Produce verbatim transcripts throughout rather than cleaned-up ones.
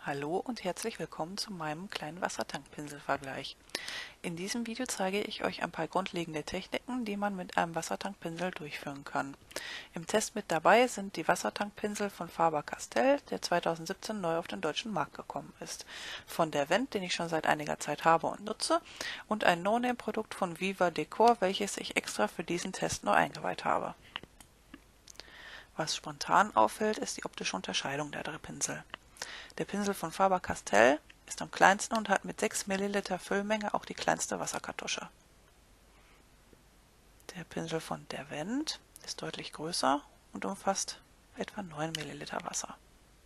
Hallo und herzlich willkommen zu meinem kleinen Wassertankpinselvergleich. In diesem Video zeige ich euch ein paar grundlegende Techniken, die man mit einem Wassertankpinsel durchführen kann. Im Test mit dabei sind die Wassertankpinsel von Faber-Castell, der zweitausendsiebzehn neu auf den deutschen Markt gekommen ist, von der Vent, den ich schon seit einiger Zeit habe und nutze, und ein No-Name-Produkt von Viva Decor, welches ich extra für diesen Test neu eingeweiht habe. Was spontan auffällt, ist die optische Unterscheidung der drei Pinsel. Der Pinsel von Faber-Castell ist am kleinsten und hat mit sechs Milliliter Füllmenge auch die kleinste Wasserkartusche. Der Pinsel von der Vent ist deutlich größer und umfasst etwa neun Milliliter Wasser.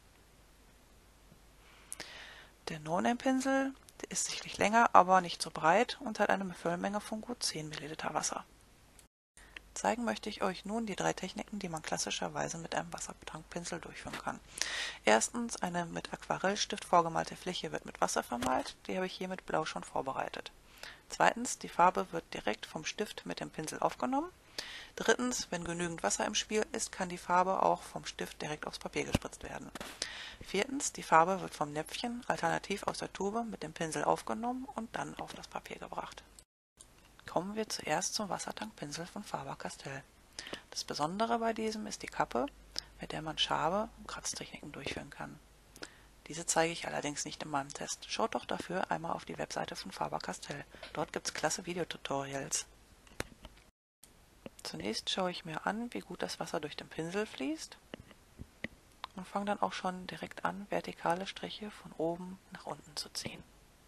Der No-Name-Pinsel ist sichtlich länger, aber nicht so breit und hat eine Füllmenge von gut zehn Milliliter Wasser. Zeigen möchte ich euch nun die drei Techniken, die man klassischerweise mit einem Wassertankpinsel durchführen kann. Erstens, eine mit Aquarellstift vorgemalte Fläche wird mit Wasser vermalt, die habe ich hier mit Blau schon vorbereitet. Zweitens, die Farbe wird direkt vom Stift mit dem Pinsel aufgenommen. Drittens, wenn genügend Wasser im Spiel ist, kann die Farbe auch vom Stift direkt aufs Papier gespritzt werden. Viertens, die Farbe wird vom Näpfchen, alternativ aus der Tube, mit dem Pinsel aufgenommen und dann auf das Papier gebracht. Kommen wir zuerst zum Wassertankpinsel von Faber-Castell. Das Besondere bei diesem ist die Kappe, mit der man Schabe- und Kratztechniken durchführen kann. Diese zeige ich allerdings nicht in meinem Test. Schaut doch dafür einmal auf die Webseite von Faber-Castell. Dort gibt es klasse Videotutorials. Zunächst schaue ich mir an, wie gut das Wasser durch den Pinsel fließt und fange dann auch schon direkt an, vertikale Striche von oben nach unten zu ziehen.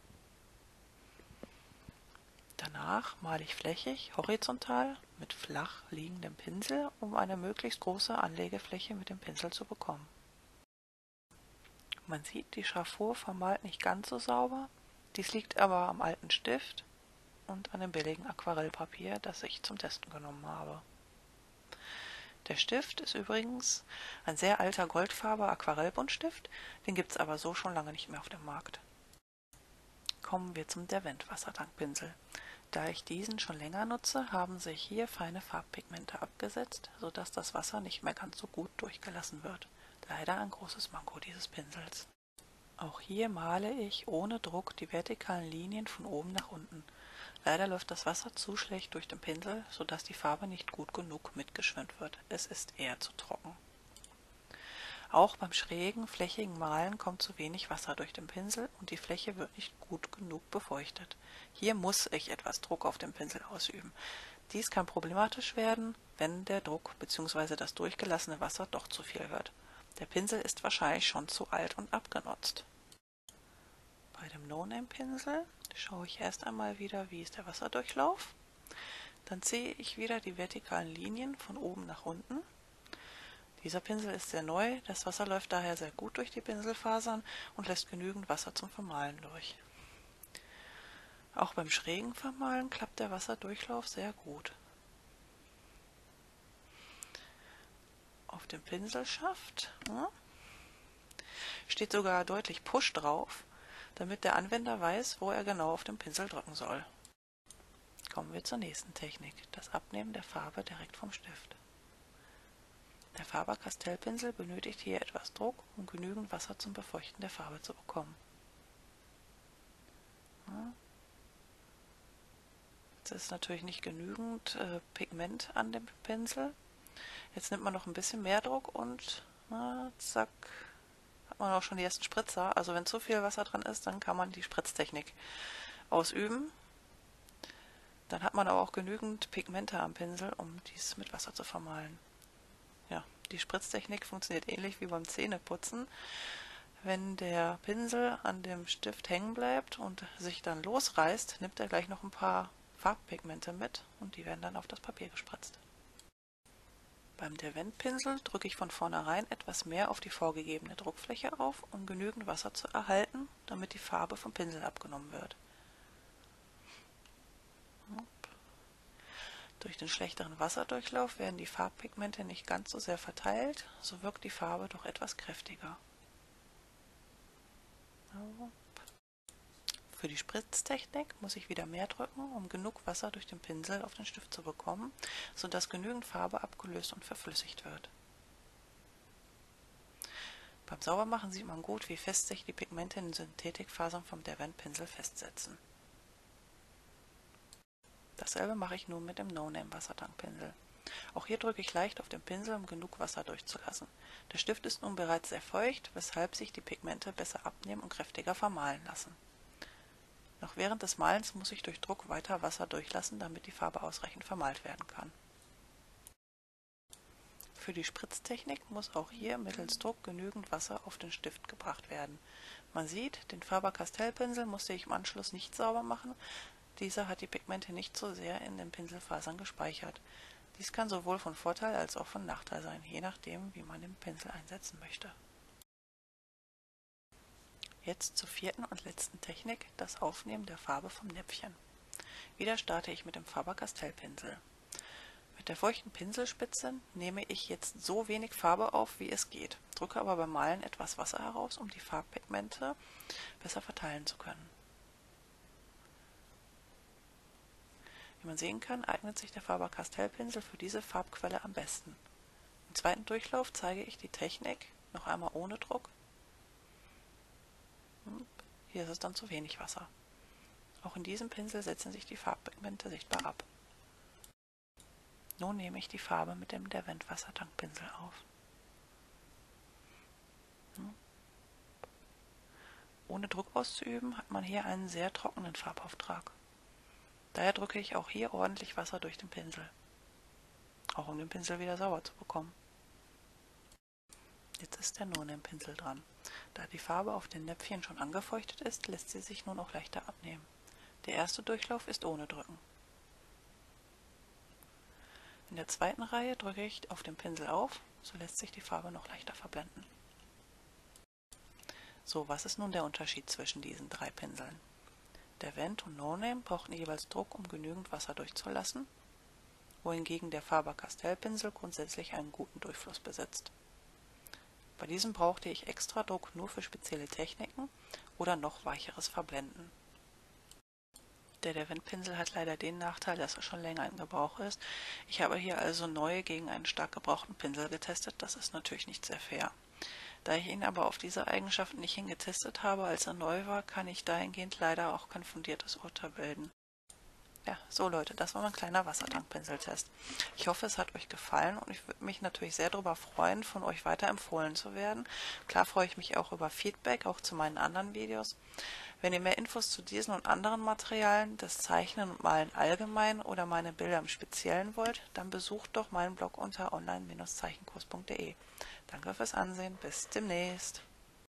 Danach male ich flächig, horizontal, mit flach liegendem Pinsel, um eine möglichst große Anlegefläche mit dem Pinsel zu bekommen. Man sieht, die Schraffur vermalt nicht ganz so sauber, dies liegt aber am alten Stift und an dem billigen Aquarellpapier, das ich zum Testen genommen habe. Der Stift ist übrigens ein sehr alter Goldfarbe Aquarellbuntstift, den gibt es aber so schon lange nicht mehr auf dem Markt. Kommen wir zum der Vent Wassertankpinsel. Da ich diesen schon länger nutze, haben sich hier feine Farbpigmente abgesetzt, sodass das Wasser nicht mehr ganz so gut durchgelassen wird. Leider ein großes Manko dieses Pinsels. Auch hier male ich ohne Druck die vertikalen Linien von oben nach unten. Leider läuft das Wasser zu schlecht durch den Pinsel, sodass die Farbe nicht gut genug mitgeschwemmt wird. Es ist eher zu trocken. Auch beim schrägen, flächigen Malen kommt zu wenig Wasser durch den Pinsel und die Fläche wird nicht gut genug befeuchtet. Hier muss ich etwas Druck auf dem Pinsel ausüben. Dies kann problematisch werden, wenn der Druck bzw. das durchgelassene Wasser doch zu viel wird. Der Pinsel ist wahrscheinlich schon zu alt und abgenutzt. Bei dem No-Name-Pinsel schaue ich erst einmal wieder, wie ist der Wasserdurchlauf. Dann ziehe ich wieder die vertikalen Linien von oben nach unten. Dieser Pinsel ist sehr neu, das Wasser läuft daher sehr gut durch die Pinselfasern und lässt genügend Wasser zum Vermalen durch. Auch beim schrägen Vermalen klappt der Wasserdurchlauf sehr gut. Auf dem Pinselschaft ja, steht sogar deutlich Push drauf, damit der Anwender weiß, wo er genau auf dem Pinsel drücken soll. Kommen wir zur nächsten Technik, das Abnehmen der Farbe direkt vom Stift. Der Faber-Castell-Pinsel benötigt hier etwas Druck, um genügend Wasser zum Befeuchten der Farbe zu bekommen. Ja. Jetzt ist natürlich nicht genügend äh, Pigment an dem Pinsel. Jetzt nimmt man noch ein bisschen mehr Druck und na, zack, hat man auch schon die ersten Spritzer. Also wenn zu viel Wasser dran ist, dann kann man die Spritztechnik ausüben. Dann hat man aber auch genügend Pigmente am Pinsel, um dies mit Wasser zu vermalen. Ja, die Spritztechnik funktioniert ähnlich wie beim Zähneputzen. Wenn der Pinsel an dem Stift hängen bleibt und sich dann losreißt, nimmt er gleich noch ein paar Farbpigmente mit und die werden dann auf das Papier gespritzt. Beim der Vent-Pinsel drücke ich von vornherein etwas mehr auf die vorgegebene Druckfläche auf, um genügend Wasser zu erhalten, damit die Farbe vom Pinsel abgenommen wird. Durch den schlechteren Wasserdurchlauf werden die Farbpigmente nicht ganz so sehr verteilt, so wirkt die Farbe doch etwas kräftiger. Für die Spritztechnik muss ich wieder mehr drücken, um genug Wasser durch den Pinsel auf den Stift zu bekommen, sodass genügend Farbe abgelöst und verflüssigt wird. Beim Saubermachen sieht man gut, wie fest sich die Pigmente in den Synthetikfasern vom Derwent-Pinsel festsetzen. Dasselbe mache ich nun mit dem No-Name-Wassertankpinsel. Auch hier drücke ich leicht auf den Pinsel, um genug Wasser durchzulassen. Der Stift ist nun bereits sehr feucht, weshalb sich die Pigmente besser abnehmen und kräftiger vermahlen lassen. Noch während des Malens muss ich durch Druck weiter Wasser durchlassen, damit die Farbe ausreichend vermalt werden kann. Für die Spritztechnik muss auch hier mittels Druck genügend Wasser auf den Stift gebracht werden. Man sieht, den Faber-Castell-Pinsel musste ich im Anschluss nicht sauber machen. Dieser hat die Pigmente nicht so sehr in den Pinselfasern gespeichert. Dies kann sowohl von Vorteil als auch von Nachteil sein, je nachdem, wie man den Pinsel einsetzen möchte. Jetzt zur vierten und letzten Technik, das Aufnehmen der Farbe vom Näpfchen. Wieder starte ich mit dem Faber-Castell-Pinsel. Mit der feuchten Pinselspitze nehme ich jetzt so wenig Farbe auf, wie es geht, drücke aber beim Malen etwas Wasser heraus, um die Farbpigmente besser verteilen zu können. Wie man sehen kann, eignet sich der Faber-Castell-Pinsel für diese Farbquelle am besten. Im zweiten Durchlauf zeige ich die Technik noch einmal ohne Druck. Hier ist es dann zu wenig Wasser. Auch in diesem Pinsel setzen sich die Farbpigmente sichtbar ab. Nun nehme ich die Farbe mit dem Derwent Wassertankpinsel auf. Ohne Druck auszuüben, hat man hier einen sehr trockenen Farbauftrag. Daher drücke ich auch hier ordentlich Wasser durch den Pinsel, auch um den Pinsel wieder sauber zu bekommen. Jetzt ist der No-Name-Pinsel dran. Da die Farbe auf den Näpfchen schon angefeuchtet ist, lässt sie sich nun auch leichter abnehmen. Der erste Durchlauf ist ohne Drücken. In der zweiten Reihe drücke ich auf den Pinsel auf, so lässt sich die Farbe noch leichter verblenden. So, was ist nun der Unterschied zwischen diesen drei Pinseln? Derwent und No-Name brauchten jeweils Druck, um genügend Wasser durchzulassen, wohingegen der Faber-Castell-Pinsel grundsätzlich einen guten Durchfluss besitzt. Bei diesem brauchte ich extra Druck nur für spezielle Techniken oder noch weicheres Verblenden. Der Derwent-Pinsel hat leider den Nachteil, dass er schon länger in Gebrauch ist. Ich habe hier also neu gegen einen stark gebrauchten Pinsel getestet, das ist natürlich nicht sehr fair. Da ich ihn aber auf diese Eigenschaften nicht hingetestet habe, als er neu war, kann ich dahingehend leider auch kein fundiertes Urteil bilden. Ja, so Leute, das war mein kleiner Wassertankpinseltest. Ich hoffe, es hat euch gefallen und ich würde mich natürlich sehr darüber freuen, von euch weiterempfohlen zu werden. Klar freue ich mich auch über Feedback, auch zu meinen anderen Videos. Wenn ihr mehr Infos zu diesen und anderen Materialien, das Zeichnen und Malen allgemein oder meine Bilder im Speziellen wollt, dann besucht doch meinen Blog unter online Bindestrich zeichenkurs punkt de. Danke fürs Ansehen, bis demnächst.